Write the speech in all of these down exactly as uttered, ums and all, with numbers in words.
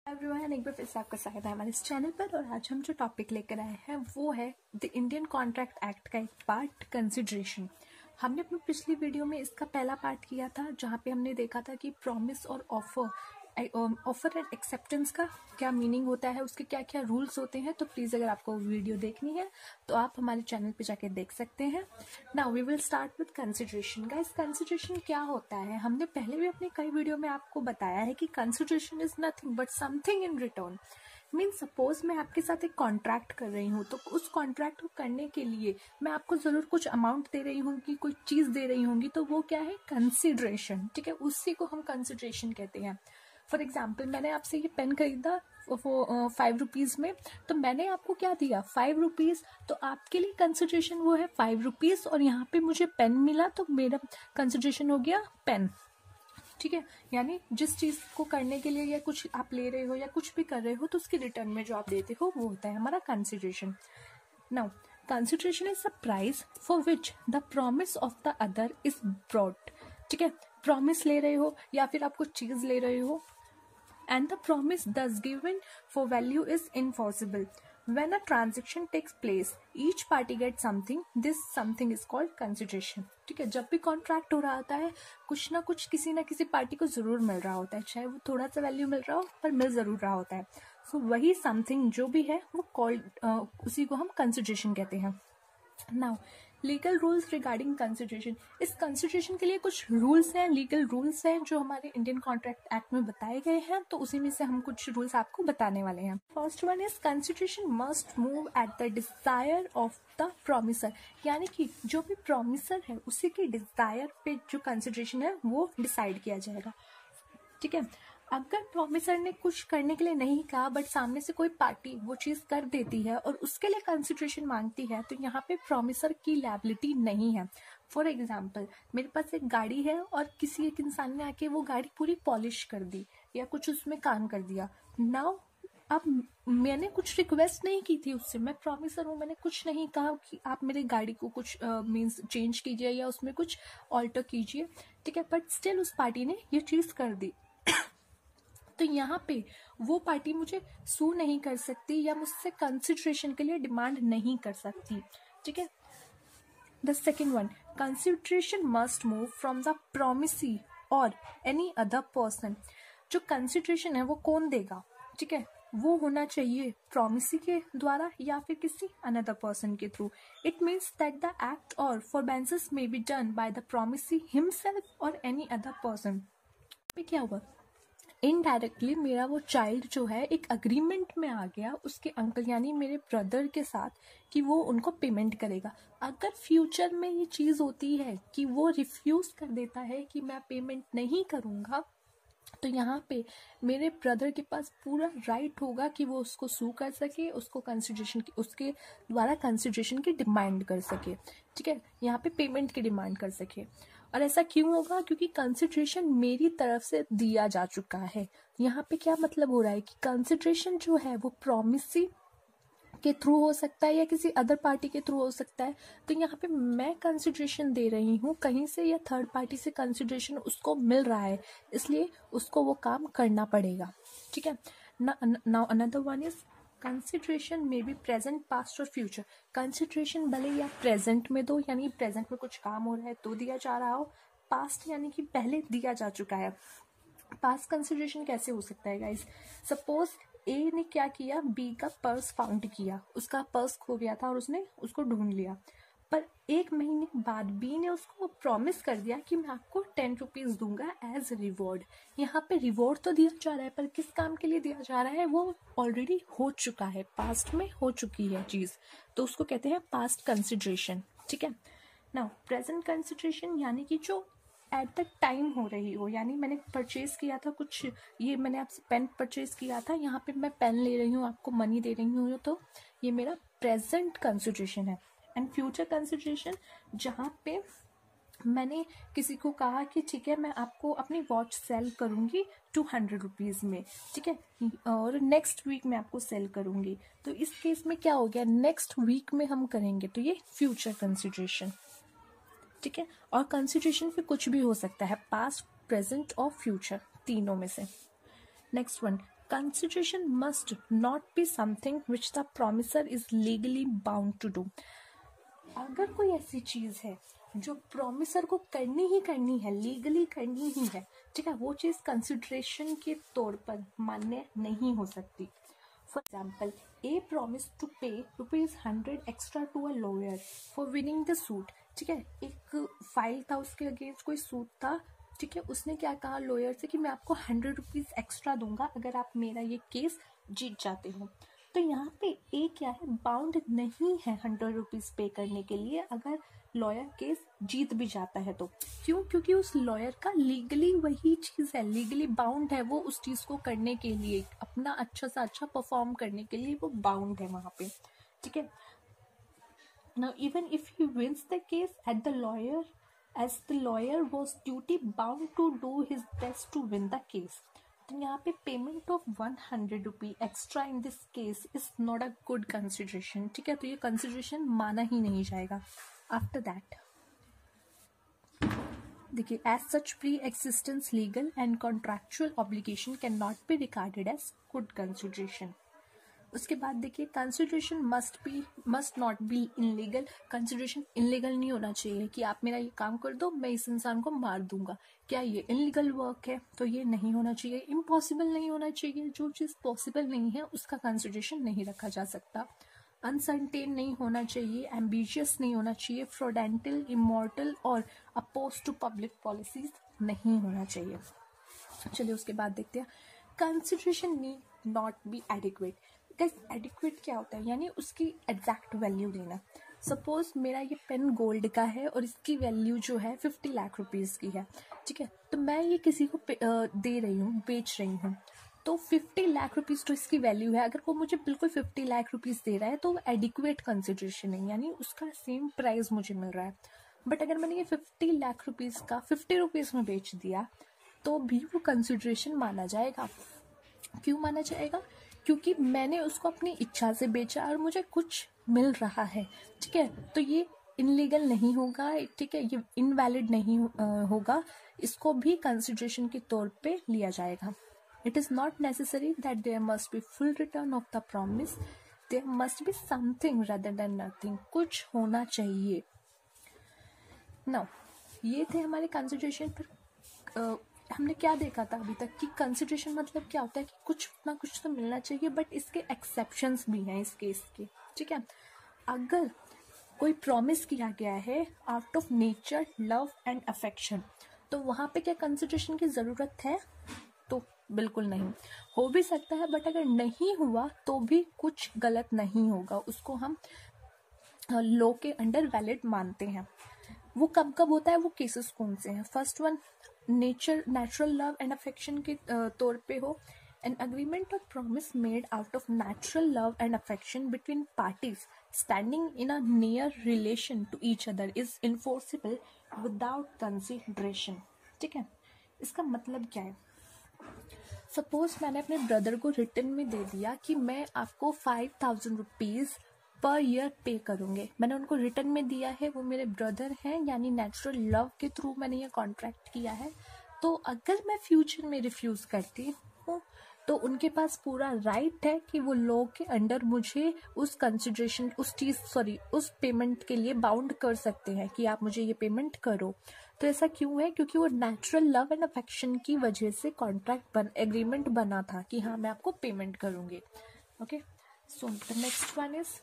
Everyone, एक बार फिर से आपका स्वागत है हमारे इस चैनल पर। और आज हम जो टॉपिक लेकर आए हैं वो है द इंडियन कॉन्ट्रैक्ट एक्ट का एक पार्ट, कंसिडरेशन। हमने अपनी पिछली वीडियो में इसका पहला पार्ट किया था जहाँ पे हमने देखा था कि प्रॉमिस और ऑफर ऑफर एंड एक्सेप्टेंस का क्या मीनिंग होता है, उसके क्या क्या रूल्स होते हैं। तो प्लीज़ अगर आपको वीडियो देखनी है तो आप हमारे चैनल पे जाके देख सकते हैं। Now we will start with consideration. Guys, consideration क्या होता है? हमने पहले भी अपने कई वीडियो में आपको बताया है कि consideration is nothing but something in return. Mean suppose मैं आपके साथ एक कॉन्ट्रैक्ट कर रही हूँ, तो उस कॉन्ट्रैक्ट को करने के लिए मैं आपको ज़रूर कुछ अमाउंट दे रही हूँ, कि कोई चीज़ दे रही होंगी, तो वो क्या है? कंसिडरेशन। ठीक है, उसी को हम कंसिडरेशन कहते हैं। फॉर एग्जाम्पल, मैंने आपसे ये पेन खरीदा वो फाइव रुपीज़ में, तो मैंने आपको क्या दिया? Five rupees. तो आपके लिए कंसिडरेशन वो है फाइव रुपीज़, और यहाँ पे मुझे पेन मिला तो मेरा कंसिडरेशन हो गया पेन। ठीक है, यानी जिस चीज़ को करने के लिए या कुछ आप ले रहे हो या कुछ भी कर रहे हो, तो उसके रिटर्न में जो आप देते हो वो होता है हमारा consideration. Now consideration is a price for which the promise of the other is broad. ठीक है, प्रॉमिस ले रहे हो या फिर आप कुछ चीज़ ले रहे हो, and the promise thus given for value is enforceable. When a transaction takes place, each party gets something. This something is called consideration. ठीक है, जब भी कॉन्ट्रैक्ट हो रहा होता है, कुछ ना कुछ किसी ना किसी पार्टी को जरूर मिल रहा होता है, चाहे वो थोड़ा सा वैल्यू मिल रहा हो पर मिल जरूर रहा होता है। सो so, वही समथिंग जो भी है वो कॉल्ड uh, उसी को हम कंसिडरेशन कहते हैं। Now legal rules regarding consideration. इस कंसिडरेशन के लिए कुछ रूल्स हैं, लीगल रूल्स हैं जो हमारे इंडियन कॉन्ट्रैक्ट एक्ट में बताए गए हैं, तो उसी में से हम कुछ रूल्स आपको बताने वाले हैं। First one is consideration must move at the desire of the promisor. यानी कि जो भी प्रॉमिसर है उसी के डिजायर पे जो कंसिडरेशन है वो डिसाइड किया जाएगा। ठीक है, अगर प्रॉमिसर ने कुछ करने के लिए नहीं कहा बट सामने से कोई पार्टी वो चीज कर देती है और उसके लिए कंसिडरेशन मांगती है, तो यहाँ पे प्रॉमिसर की लायबिलिटी नहीं है। फॉर एग्जाम्पल, मेरे पास एक गाड़ी है और किसी एक इंसान ने आके वो गाड़ी पूरी पॉलिश कर दी या कुछ उसमें काम कर दिया। नाउ अब मैंने कुछ रिक्वेस्ट नहीं की थी उससे, मैं प्रॉमिसर हूँ, मैंने कुछ नहीं कहा कि आप मेरे गाड़ी को कुछ मीन्स uh, चेंज कीजिए या उसमें कुछ ऑल्टर कीजिए। ठीक है, बट स्टिल उस पार्टी ने ये चीज कर दी। तो यहाँ पे वो पार्टी मुझे सू नहीं कर सकती या मुझसे कंसिडरेशन के लिए डिमांड नहीं कर सकती। ठीक है, the second one, consideration must move from the promisee और एनी अदर पर्सन। जो कंसिडरेशन है वो कौन देगा? ठीक है, वो होना चाहिए प्रॉमिसी के द्वारा या फिर किसी अनदर पर्सन के through. It means that the act और forbearances may be done by the promisee himself और एनी अदर पर्सन। क्या हुआ? इनडायरेक्टली मेरा वो चाइल्ड जो है एक अग्रीमेंट में आ गया उसके अंकल यानी मेरे ब्रदर के साथ कि वो उनको पेमेंट करेगा। अगर फ्यूचर में ये चीज़ होती है कि वो रिफ्यूज़ कर देता है कि मैं पेमेंट नहीं करूँगा, तो यहाँ पे मेरे ब्रदर के पास पूरा राइट होगा कि वो उसको सू कर सके, उसको कंसिडरेशन की उसके द्वारा कंसिडरेशन की डिमांड कर सके। ठीक है, यहाँ पे पेमेंट की डिमांड कर सके। और ऐसा क्यों होगा? क्योंकि कंसिडरेशन मेरी तरफ से दिया जा चुका है। यहाँ पे क्या मतलब हो रहा है कि कंसिडरेशन जो है वो प्रॉमिसी के थ्रू हो सकता है या किसी अदर पार्टी के थ्रू हो सकता है। तो यहाँ पे मैं कंसिडरेशन दे रही हूँ कहीं से या थर्ड पार्टी से कंसिडरेशन उसको मिल रहा है, इसलिए उसको वो काम करना पड़ेगा। ठीक है, now another one is consideration may be present, past और फ्यूचर। कंसिडरेशन भले या प्रेजेंट में दो, यानी प्रेजेंट में कुछ काम हो रहा है तो दिया जा रहा हो, पास्ट यानी कि पहले दिया जा चुका है। पास्ट कंसिडरेशन कैसे हो सकता है गाइस? सपोज ए ने क्या किया, बी का पर्स फाउंड किया, उसका पर्स खो गया था और उसने उसको ढूंढ लिया, पर एक महीने बाद बी ने उसको प्रॉमिस कर दिया कि मैं आपको टेन रुपीज दूंगा एज रिवॉर्ड। यहाँ पे रिवॉर्ड तो दिया जा रहा है पर किस काम के लिए दिया जा रहा है? वो ऑलरेडी हो चुका है, पास्ट में हो चुकी है चीज, तो उसको कहते हैं पास्ट कंसिडरेशन। ठीक है, नाउ प्रेजेंट कंसिडरेशन यानी कि जो एट द टाइम हो रही हो, यानी मैंने परचेज किया था कुछ, ये मैंने आपसे पेन परचेज किया था, यहाँ पे मैं पेन ले रही हूँ, आपको मनी दे रही हूँ, तो ये मेरा प्रेजेंट कंसिडरेशन है। एंड फ्यूचर कंसिडरेशन जहाँ पे मैंने किसी को कहा कि ठीक है मैं आपको अपनी वॉच सेल करूँगी टू हंड्रेड रुपीज़ में, ठीक है, और नेक्स्ट वीक में आपको सेल करूँगी, तो इस केस में क्या हो गया? नेक्स्ट वीक में हम करेंगे, तो ये फ्यूचर कंसिडरेशन। ठीक है, और कंसिडरेशन पे कुछ भी हो सकता है, पास्ट, प्रेजेंट और फ्यूचर, तीनों में से। Next one, consideration must not be something which the promisor is legally bound to do. अगर कोई ऐसी चीज है जो प्रोमिसर को करनी ही करनी है, लीगली करनी ही है, ठीक है, वो चीज कंसिडरेशन के तौर पर मान्य नहीं हो सकती। For example, a promise to pay rupees hundred extra to a lawyer for winning the suit. ठीक है, एक फाइल था, उसके अगेंस्ट कोई सूट था, ठीक है, उसने क्या कहा लॉयर से कि मैं आपको हंड्रेड रुपीज एक्स्ट्रा दूंगा अगर आप मेरा ये केस जीत जाते हो। तो यहाँ पे ए क्या है, बाउंड नहीं है हंड्रेड रुपीज पे करने के लिए अगर लॉयर केस जीत भी जाता है तो। क्यों? क्योंकि उस लॉयर का लीगली वही चीज है, लीगली बाउंड है वो उस चीज को करने के लिए, अपना अच्छा सा अच्छा परफॉर्म करने के लिए वो बाउंड है वहां पे। ठीक है, now even if he wins the case at the lawyer as the lawyer was duty bound to do his best to win the case। तो यहाँ पे payment of one hundred rupee extra in this case is not a good consideration. ठीक है, तो ये consideration माना ही नहीं जाएगा। आफ्टर दैट देखिए, as such pre existence legal and contractual obligation can not be regarded as good consideration. उसके बाद देखिए, consideration must be must not be illegal. Consideration illegal नहीं होना चाहिए कि आप मेरा ये काम कर दो मैं इस इंसान को मार दूंगा। क्या ये इनलीगल वर्क है? तो ये नहीं होना चाहिए। इम्पॉसिबल नहीं होना चाहिए, जो चीज़ पॉसिबल नहीं है उसका कंसिडरेशन नहीं रखा जा सकता। अनसर्टेन नहीं होना चाहिए, एम्बिशियस नहीं होना चाहिए, फ्रॉडेंटल, इमोरटल और अपोज टू पब्लिक पॉलिसीज नहीं होना चाहिए। चलिए उसके बाद देखते हैं, consideration need not be adequate. Adequate क्या होता है? यानी उसकी एग्जैक्ट वैल्यू देना। सपोज मेरा ये पेन गोल्ड का है और इसकी वैल्यू जो है फिफ्टी लाख रुपीस की है। ठीक है, तो मैं ये किसी को दे रही हूँ, बेच रही हूँ, तो फिफ्टी लाख रुपीस तो इसकी वैल्यू है। अगर वो मुझे बिल्कुल फिफ्टी लाख रुपीस दे रहा है तो वो एडिक्वेट कंसिडरेशन है, यानी उसका सेम प्राइस मुझे मिल रहा है। बट अगर मैंने ये फिफ्टी लाख रुपीस का फिफ्टी रुपीस में बेच दिया तो भी वो कंसिडरेशन माना जाएगा। क्यों माना जाएगा? क्योंकि मैंने उसको अपनी इच्छा से बेचा और मुझे कुछ मिल रहा है। ठीक है, तो ये इनलीगल नहीं होगा। ठीक है, ये इनवैलिड नहीं होगा, इसको भी कंसिडरेशन के तौर पे लिया जाएगा। It is not necessary that there must be full return of the promise, there must be something rather than nothing. कुछ होना चाहिए। नाउ ये थे हमारे कंसिडरेशन पर। uh, हमने क्या देखा था अभी तक कि कंसिडरेशन मतलब क्या होता है कि कुछ ना कुछ तो मिलना चाहिए, बट इसके एक्सेप्शंस भी हैं इस केस के। ठीक है, अगर कोई प्रॉमिस किया गया है out of nature, love and affection, तो वहाँ पे क्या कंसिडरेशन की ज़रूरत है? तो बिल्कुल नहीं। हो भी सकता है, बट अगर नहीं हुआ तो भी कुछ गलत नहीं होगा, उसको हम लॉ के अंडर वैलिड मानते हैं। वो कब कब होता है, वो केसेस कौन से हैं? First one, nature natural love and affection के तौर पे हो। एन अग्रीमेंट और promise made out of natural love and affection between parties standing in a near relation to each other is enforceable without consideration. ठीक है, इसका मतलब क्या है? सपोज मैंने अपने ब्रदर को रिटर्न में दे दिया कि मैं आपको five thousand rupees per year pay करूँगे। मैंने उनको रिटर्न में दिया है, वो मेरे ब्रदर हैं, यानी नेचुरल लव के थ्रू मैंने ये कॉन्ट्रैक्ट किया है। तो अगर मैं फ्यूचर में रिफ्यूज़ करती हूँ तो उनके पास पूरा राइट है कि वो लॉ के अंडर मुझे उस कंसिडरेशन उस चीज़ सॉरी उस पेमेंट के लिए बाउंड कर सकते हैं कि आप मुझे ये पेमेंट करो। तो ऐसा क्यों है? क्योंकि वो नेचुरल लव एंड अफेक्शन की वजह से कॉन्ट्रैक्ट बन एग्रीमेंट बना था कि हाँ मैं आपको पेमेंट करूँगी। Okay, so the next one is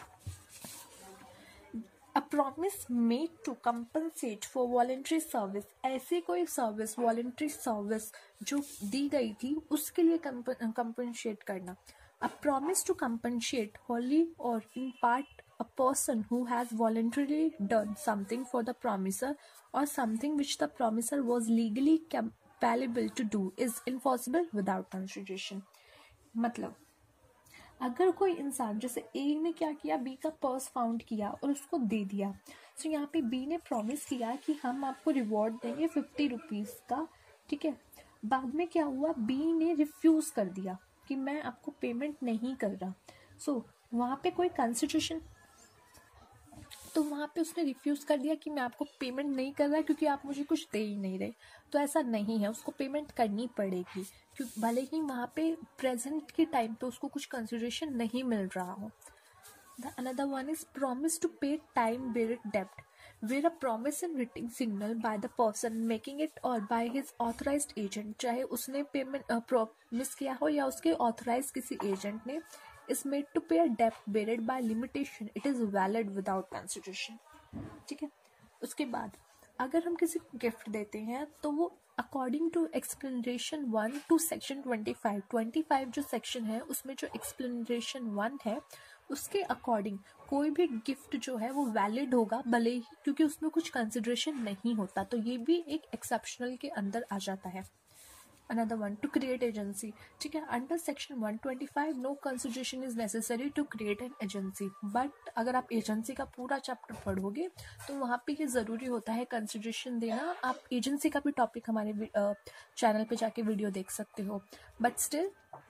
A promise made to compensate for voluntary service। ऐसी कोई सर्विस, वॉलंटरी सर्विस जो दी गई थी उसके लिए कंपनसेट करना। A promise to compensate wholly or in part a person who has voluntarily done something for the promiser or something which the promiser was legally capable to do is enforceable without consideration। मतलब अगर कोई इंसान, जैसे ए ने क्या किया, B का purse found किया और उसको दे दिया, तो यहाँ पे बी ने प्रॉमिस किया कि हम आपको रिवॉर्ड देंगे फिफ्टी रुपीज़ का। ठीक है, बाद में क्या हुआ, बी ने रिफ्यूज़ कर दिया कि मैं आपको पेमेंट नहीं कर रहा। सो so, वहाँ पे कोई कंसिडरेशन तो वहाँ पे उसने रिफ्यूज़ कर दिया कि मैं आपको पेमेंट नहीं कर रहा क्योंकि आप मुझे कुछ दे ही नहीं रहे। तो ऐसा नहीं है, उसको पेमेंट करनी पड़ेगी, क्योंकि भले ही वहाँ पे प्रेजेंट के टाइम पे उसको कुछ कंसिडरेशन नहीं मिल रहा हो। The another one is promise to pay time-based debt, where a promise in written signal by the person making it or by his authorized agent, चाहे उसने पेमेंट प्रॉमिस किया हो या उसके ऑथराइज किसी एजेंट ने, is made to pay a debt beared by limitation, it is valid without consideration। ठीक है। उसके बाद अगर हम किसी को गिफ्ट देते हैं तो वो according to explanation one two section twenty five twenty five जो सेक्शन है उसमें जो एक्सप्लेनेशन वन है उसके अकॉर्डिंग कोई भी गिफ्ट जो है वो वैलिड होगा, भले ही क्योंकि उसमें कुछ कंसिडरेशन नहीं होता। तो ये भी एक एक्सेप्शनल के अंदर आ जाता है। Another one, to create agency, ठीक है। Under section one twenty five no consideration is necessary to create an agency, but अगर आप एजेंसी का पूरा चैप्टर पढ़ोगे तो वहाँ पे ये ज़रूरी होता है कंसिडरेशन देना। आप एजेंसी का भी टॉपिक हमारे चैनल पे जाके वीडियो देख सकते हो, बट स्टिल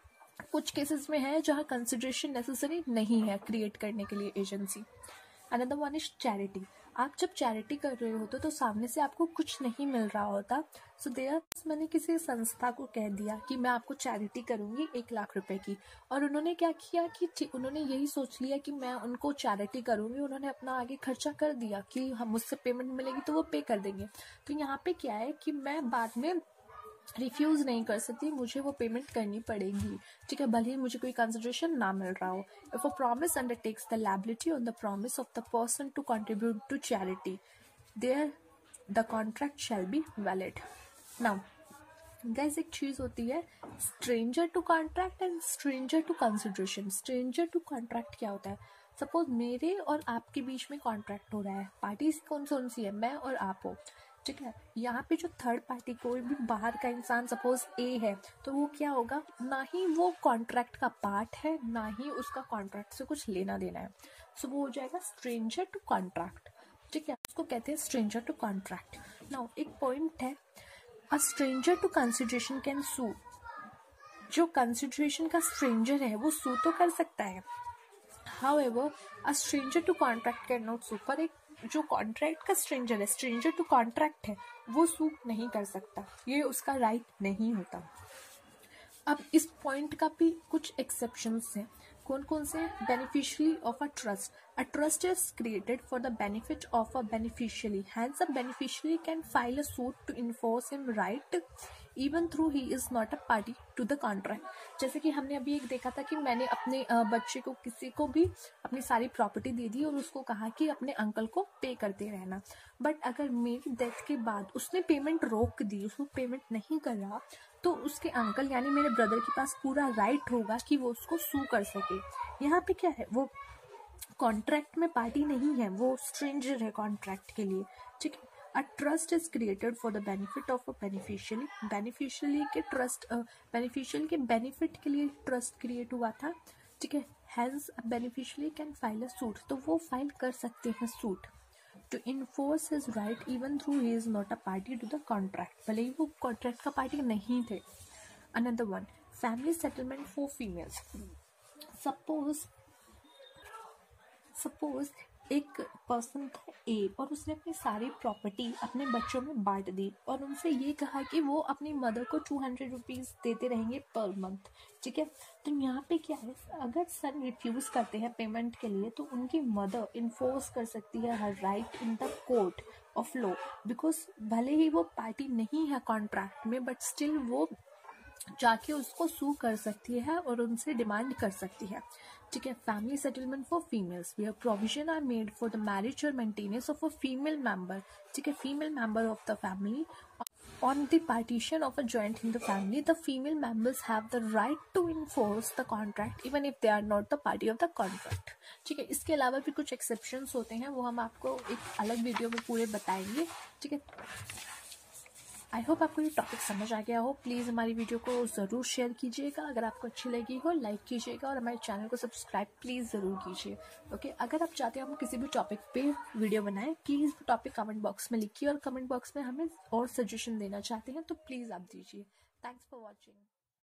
कुछ केसेस में है जहाँ कंसिडरेशन नेसेसरी नहीं है क्रिएट करने के लिए agency. Another one is charity. आप जब चैरिटी कर रहे होते तो सामने से आपको कुछ नहीं मिल रहा होता, सो देयर मैंने किसी संस्था को कह दिया कि मैं आपको चैरिटी करूंगी एक लाख रुपए की, और उन्होंने क्या किया कि उन्होंने यही सोच लिया कि मैं उनको चैरिटी करूंगी, उन्होंने अपना आगे खर्चा कर दिया कि हम मुझसे पेमेंट मिलेगी तो वो पे कर देंगे। तो यहाँ पे क्या है कि मैं बाद में रिफ्यूज़ नहीं कर सकती, मुझे वो पेमेंट करनी पड़ेगी, ठीक है, भले ही मुझे कोई कंसिडरेशन ना मिल रहा हो। If a promise undertakes the liability on the promise of the person to contribute to charity, there the contract shall be valid. Now guys, एक चीज़ होती है stranger to contract and stranger to consideration. Stranger to contract क्या होता है? Suppose मेरे और आपके बीच में कॉन्ट्रैक्ट हो रहा है, पार्टी कौन कौन सी है? मैं और आप हो, ठीक है। यहाँ पे जो थर्ड पार्टी कोई भी बाहर का इंसान सपोज ए है, तो वो क्या होगा, ना ही वो कॉन्ट्रैक्ट का पार्ट है, ना ही उसका कॉन्ट्रैक्ट से कुछ लेना देना है। सो वो हो जाएगा स्ट्रेंजर टू कॉन्ट्रैक्ट, ठीक है, उसको कहते हैं स्ट्रेंजर टू कॉन्ट्रैक्ट। नाउ एक पॉइंट है, a stranger to consideration can sue. जो कंसिडरेशन का स्ट्रेंजर है वो सू तो कर सकता है, however a stranger to contract can not sue. पर एक जो कॉन्ट्रैक्ट का स्ट्रेंजर है, स्ट्रेंजर टू कॉन्ट्रैक्ट है, वो सू नहीं कर सकता, ये उसका राइट नहीं होता। अब इस पॉइंट का भी कुछ एक्सेप्शंस हैं। कौन कौन से? Beneficiary of a trust. A trust is created for the benefit of a beneficiary, hence a beneficiary can file a suit to enforce him right even through he is not a party to the contract. जैसे कि हमने अभी एक देखा था कि मैंने अपने बच्चे को, किसी को भी अपनी सारी प्रॉपर्टी दे दी और उसको कहा कि अपने अंकल को पे करते रहना, बट अगर मेरी डेथ के बाद उसने पेमेंट रोक दी, उसको पेमेंट नहीं कर रहा, तो उसके अंकल यानी मेरे ब्रदर के पास पूरा राइट होगा कि वो उसको सू कर सके। यहाँ पे क्या है, वो कॉन्ट्रैक्ट में पार्टी नहीं है, वो स्ट्रेंजर है कॉन्ट्रैक्ट के लिए, ठीक है। A trust is created for the benefit of a beneficiary. Beneficiary के ट्रस्ट, बेनिफिशियरी के बेनिफिट के लिए ट्रस्ट क्रिएट हुआ था, ठीक है। Hence a beneficiary can file a suit, तो वो फाइल कर सकते हैं suit to enforce his right even through he is not a party to the contract, भले ही वो कॉन्ट्रैक्ट का पार्टी नहीं थे। Another one, family settlement for females. Suppose suppose एक पर्सन था ए और उसने अपनी सारी प्रॉपर्टी अपने बच्चों में बांट दी और उनसे ये कहा कि वो अपनी मदर को टू हंड्रेड रुपीज़ देते रहेंगे पर मंथ, ठीक है। तो यहाँ पे क्या है, अगर सन रिफ्यूज़ करते हैं पेमेंट के लिए तो उनकी मदर इन्फोर्स कर सकती है her right in the court of law, because भले ही वो पार्टी नहीं है कॉन्ट्रैक्ट में, बट स्टिल वो जाके उसको सू कर सकती है और उनसे डिमांड कर सकती है, ठीक है। Family settlement for females, where provision are made for the marriage और maintenance of a female member, ठीक है, female member of the family on the partition of a joint in the family. The female members have the right to enforce the contract even if they are not the party of the contract, ठीक है। इसके अलावा भी कुछ exceptions होते हैं, वो हम आपको एक अलग वीडियो में पूरे बताएंगे, ठीक है। आई होप आपको ये टॉपिक समझ आ गया हो। प्लीज़ हमारी वीडियो को ज़रूर शेयर कीजिएगा, अगर आपको अच्छी लगी हो लाइक कीजिएगा और हमारे चैनल को सब्सक्राइब प्लीज़ ज़रूर कीजिए, ओके। अगर आप चाहते हैं हम किसी भी टॉपिक पे वीडियो बनाएं, प्लीज़ टॉपिक कमेंट बॉक्स में लिखिए और कमेंट बॉक्स में हमें और सजेशन देना चाहते हैं तो प्लीज़ आप दीजिए। Thanks for watching.